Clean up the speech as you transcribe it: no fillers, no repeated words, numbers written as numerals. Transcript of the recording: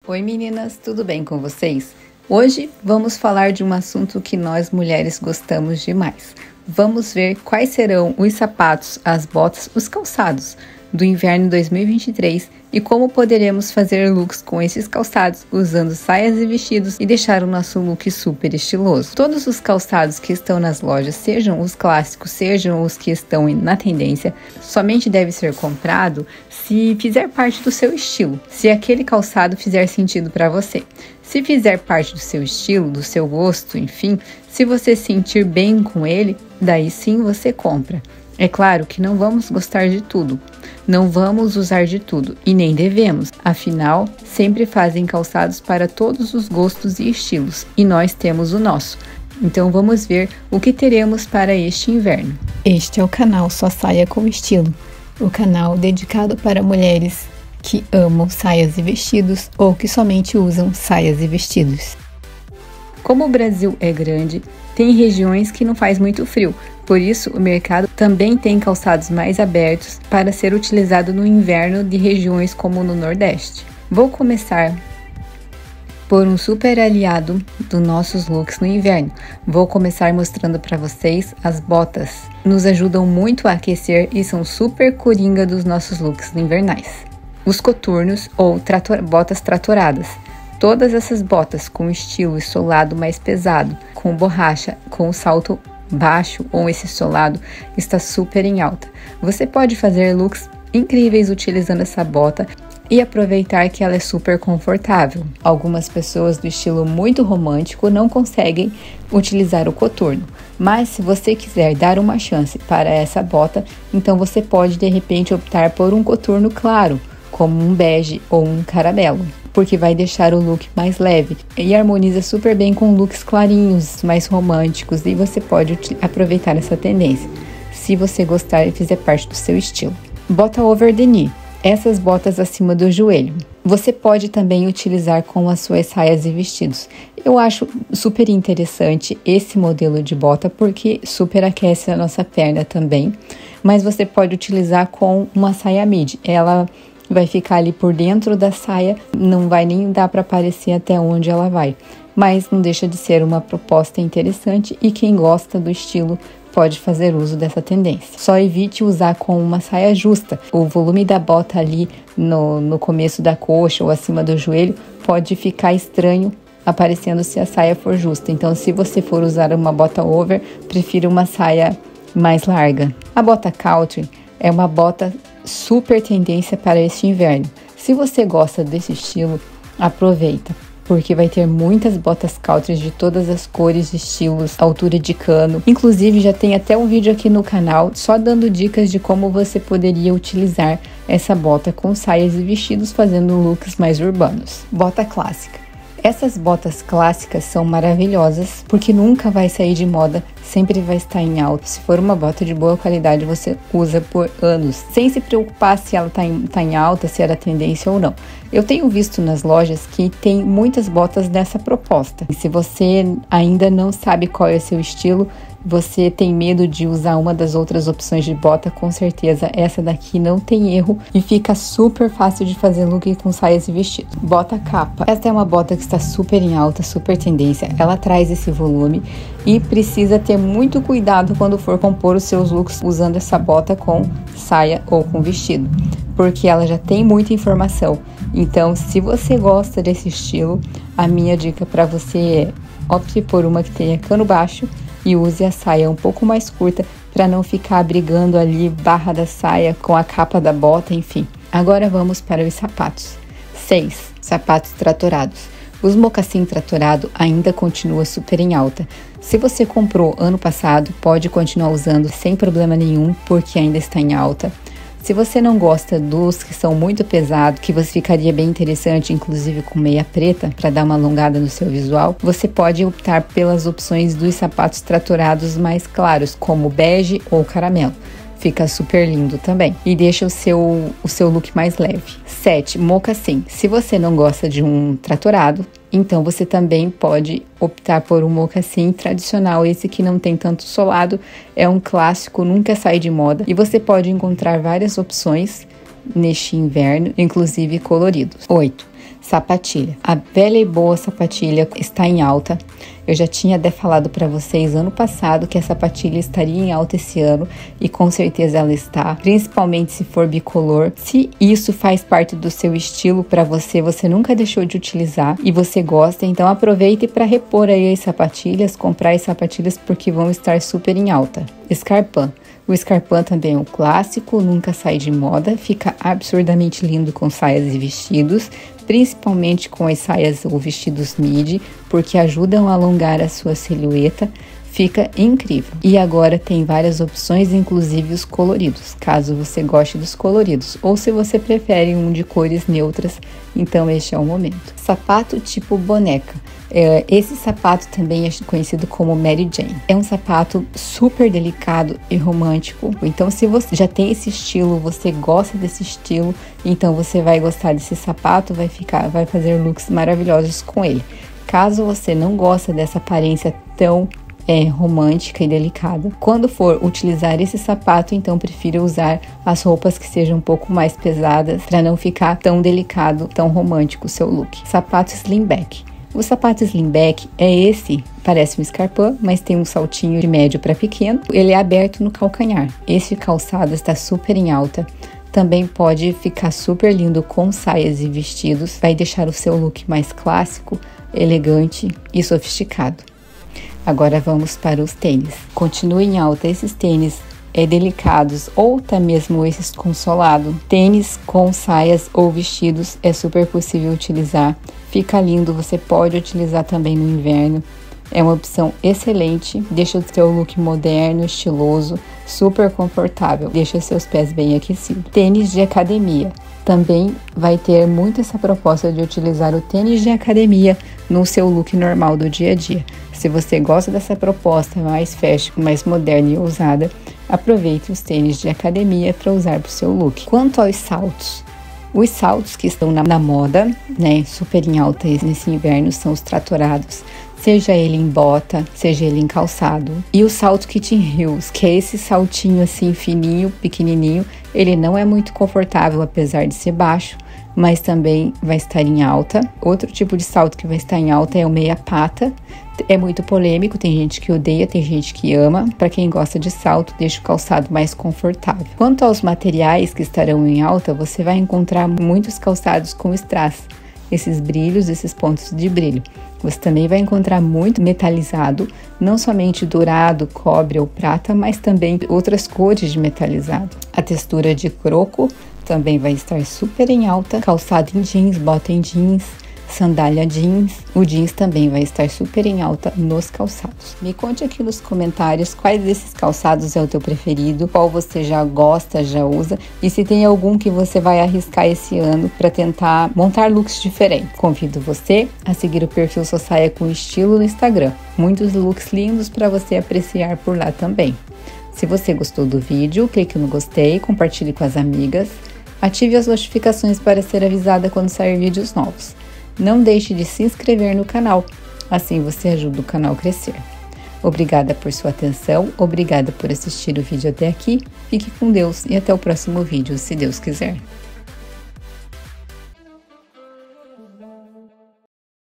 Oi meninas, tudo bem com vocês? Hoje vamos falar de um assunto que nós mulheres gostamos demais. Vamos ver quais serão os sapatos, as botas, os calçados do inverno 2023 e como poderemos fazer looks com esses calçados usando saias e vestidos e deixar o nosso look super estiloso. Todos os calçados que estão nas lojas, sejam os clássicos, sejam os que estão na tendência, somente deve ser comprado se fizer parte do seu estilo, se aquele calçado fizer sentido para você. Se fizer parte do seu estilo, do seu gosto, enfim, se você sentir bem com ele, daí sim você compra. É claro que não vamos gostar de tudo, não vamos usar de tudo e nem devemos, afinal, sempre fazem calçados para todos os gostos e estilos e nós temos o nosso. Então vamos ver o que teremos para este inverno. Este é o canal Só Saia com Estilo, o canal dedicado para mulheres que amam saias e vestidos ou que somente usam saias e vestidos. Como o Brasil é grande, tem regiões que não faz muito frio, por isso o mercado também tem calçados mais abertos para ser utilizado no inverno de regiões como no Nordeste. Vou começar por um super aliado dos nossos looks no inverno. Vou começar mostrando para vocês as botas. Nos ajudam muito a aquecer e são super coringa dos nossos looks invernais. Os coturnos ou botas tratoradas. Todas essas botas com estilo e solado mais pesado, com borracha, com salto baixo ou esse solado está super em alta. Você pode fazer looks incríveis utilizando essa bota e aproveitar que ela é super confortável. Algumas pessoas do estilo muito romântico não conseguem utilizar o coturno, mas se você quiser dar uma chance para essa bota, então você pode de repente optar por um coturno claro, como um bege ou um caramelo, porque vai deixar o look mais leve e harmoniza super bem com looks clarinhos, mais românticos, e você pode aproveitar essa tendência, se você gostar e fizer parte do seu estilo. Bota over the knee, essas botas acima do joelho. Você pode também utilizar com as suas saias e vestidos. Eu acho super interessante esse modelo de bota porque super aquece a nossa perna também, mas você pode utilizar com uma saia midi. Ela vai ficar ali por dentro da saia, não vai nem dar para aparecer até onde ela vai, mas não deixa de ser uma proposta interessante e quem gosta do estilo pode fazer uso dessa tendência. Só evite usar com uma saia justa. O volume da bota ali no começo da coxa ou acima do joelho pode ficar estranho aparecendo se a saia for justa. Então, se você for usar uma bota over, prefira uma saia mais larga. A bota country é uma bota super tendência para este inverno. Se você gosta desse estilo, aproveita, porque vai ter muitas botas country de todas as cores, estilos, altura de cano. Inclusive, já tem até um vídeo aqui no canal só dando dicas de como você poderia utilizar essa bota com saias e vestidos fazendo looks mais urbanos. Bota clássica. Essas botas clássicas são maravilhosas porque nunca vai sair de moda, sempre vai estar em alta. Se for uma bota de boa qualidade, você usa por anos, sem se preocupar se ela tá em alta, se era tendência ou não. Eu tenho visto nas lojas que tem muitas botas dessa proposta. E se você ainda não sabe qual é o seu estilo, você tem medo de usar uma das outras opções de bota, com certeza essa daqui não tem erro e fica super fácil de fazer look com saias e vestidos. Bota capa. Essa é uma bota que está super em alta, super tendência. Ela traz esse volume e precisa ter muito cuidado quando for compor os seus looks usando essa bota com saia ou com vestido, porque ela já tem muita informação. Então, se você gosta desse estilo, a minha dica para você é opte por uma que tenha cano baixo e use a saia um pouco mais curta para não ficar brigando ali barra da saia com a capa da bota, enfim. Agora vamos para os sapatos. 6. Sapatos tratorados. Os mocassim tratorado ainda continua super em alta. Se você comprou ano passado, pode continuar usando sem problema nenhum, porque ainda está em alta. Se você não gosta dos que são muito pesados, que você ficaria bem interessante, inclusive com meia preta, para dar uma alongada no seu visual, você pode optar pelas opções dos sapatos tratorados mais claros, como bege ou caramelo. Fica super lindo também e deixa o seu look mais leve. 7. Mocassim. Se você não gosta de um tratorado, então você também pode optar por um mocassim tradicional. Esse que não tem tanto solado, é um clássico, nunca sai de moda. E você pode encontrar várias opções neste inverno, inclusive coloridos. 8. Sapatilha. A velha e boa sapatilha está em alta. Eu já tinha até falado para vocês ano passado que a sapatilha estaria em alta esse ano e com certeza ela está, principalmente se for bicolor. Se isso faz parte do seu estilo para você, você nunca deixou de utilizar e você gosta, então aproveite para repor aí as sapatilhas, comprar as sapatilhas porque vão estar super em alta. Escarpin. O escarpin também é um clássico, nunca sai de moda, fica absurdamente lindo com saias e vestidos, principalmente com as saias ou vestidos midi, porque ajudam a alongar a sua silhueta, fica incrível. E agora tem várias opções, inclusive os coloridos, caso você goste dos coloridos, ou se você prefere um de cores neutras, então este é o momento. Sapato tipo boneca. Esse sapato também é conhecido como Mary Jane. É um sapato super delicado e romântico. Então, se você já tem esse estilo, você gosta desse estilo, então você vai gostar desse sapato, vai fazer looks maravilhosos com ele. Caso você não gosta dessa aparência tão romântica e delicada, quando for utilizar esse sapato, então prefira usar as roupas que sejam um pouco mais pesadas para não ficar tão delicado, tão romântico o seu look. Sapato slingback. O sapato slingback é esse, parece um escarpin, mas tem um saltinho de médio para pequeno. Ele é aberto no calcanhar. Esse calçado está super em alta. Também pode ficar super lindo com saias e vestidos. Vai deixar o seu look mais clássico, elegante e sofisticado. Agora vamos para os tênis. Continua em alta esses tênis delicados ou até mesmo esses com solado. Tênis com saias ou vestidos é super possível utilizar. Fica lindo, você pode utilizar também no inverno. É uma opção excelente, deixa o seu look moderno, estiloso, super confortável, deixa seus pés bem aquecidos. Tênis de academia. Também vai ter muito essa proposta de utilizar o tênis de academia no seu look normal do dia a dia. Se você gosta dessa proposta mais fashion, mais moderna e ousada, aproveite os tênis de academia para usar para o seu look. Quanto aos saltos, os saltos que estão na moda, né, super em alta nesse inverno, são os tratorados, seja ele em bota, seja ele em calçado. E o salto kitten heels, que é esse saltinho assim fininho, pequenininho, ele não é muito confortável apesar de ser baixo, mas também vai estar em alta. Outro tipo de salto que vai estar em alta é o meia pata. É muito polêmico, tem gente que odeia, tem gente que ama. Para quem gosta de salto, deixa o calçado mais confortável. Quanto aos materiais que estarão em alta, você vai encontrar muitos calçados com strass, esses brilhos, esses pontos de brilho. Você também vai encontrar muito metalizado, não somente dourado, cobre ou prata, mas também outras cores de metalizado. A textura de croco também vai estar super em alta. Calçado em jeans, bota em jeans, sandália jeans. O jeans também vai estar super em alta nos calçados. Me conte aqui nos comentários quais desses calçados é o teu preferido, qual você já gosta, já usa e se tem algum que você vai arriscar esse ano para tentar montar looks diferentes. Convido você a seguir o perfil Sossaia com Estilo no Instagram. Muitos looks lindos para você apreciar por lá também. Se você gostou do vídeo, clique no gostei, compartilhe com as amigas, ative as notificações para ser avisada quando sair vídeos novos. Não deixe de se inscrever no canal, assim você ajuda o canal a crescer. Obrigada por sua atenção, obrigada por assistir o vídeo até aqui, fique com Deus e até o próximo vídeo, se Deus quiser.